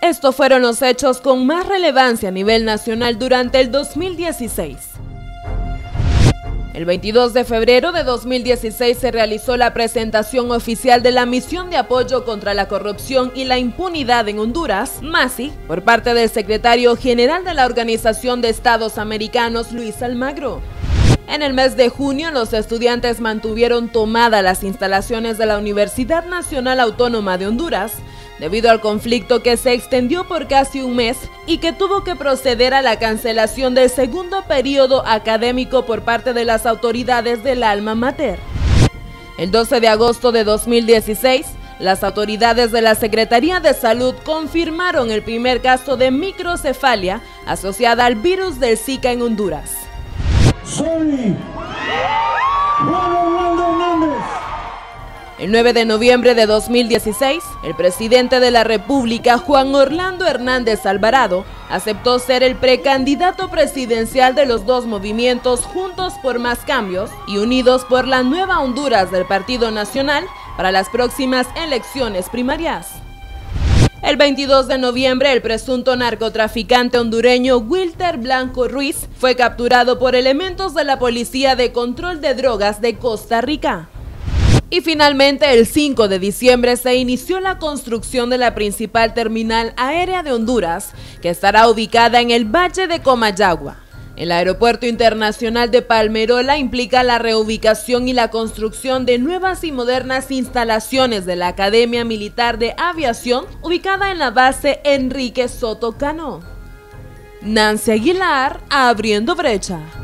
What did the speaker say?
Estos fueron los hechos con más relevancia a nivel nacional durante el 2016. El 22 de febrero de 2016 se realizó la presentación oficial de la Misión de Apoyo contra la Corrupción y la Impunidad en Honduras, MASI, por parte del secretario general de la Organización de Estados Americanos, Luis Almagro. En el mes de junio, los estudiantes mantuvieron tomadas las instalaciones de la Universidad Nacional Autónoma de Honduras, debido al conflicto que se extendió por casi un mes y que tuvo que proceder a la cancelación del segundo periodo académico por parte de las autoridades del alma mater. El 12 de agosto de 2016, las autoridades de la Secretaría de Salud confirmaron el primer caso de microcefalia asociada al virus del Zika en Honduras. Soy Juan Orlando Hernández. El 9 de noviembre de 2016, el presidente de la República, Juan Orlando Hernández Alvarado, aceptó ser el precandidato presidencial de los dos movimientos Juntos por Más Cambios y Unidos por la Nueva Honduras del Partido Nacional para las próximas elecciones primarias. El 22 de noviembre, el presunto narcotraficante hondureño Wilter Blanco Ruiz fue capturado por elementos de la Policía de Control de Drogas de Costa Rica. Y finalmente, el 5 de diciembre se inició la construcción de la principal terminal aérea de Honduras, que estará ubicada en el Valle de Comayagua. El Aeropuerto Internacional de Palmerola implica la reubicación y la construcción de nuevas y modernas instalaciones de la Academia Militar de Aviación, ubicada en la base Enrique Soto Cano. Nancy Aguilar, Abriendo Brecha.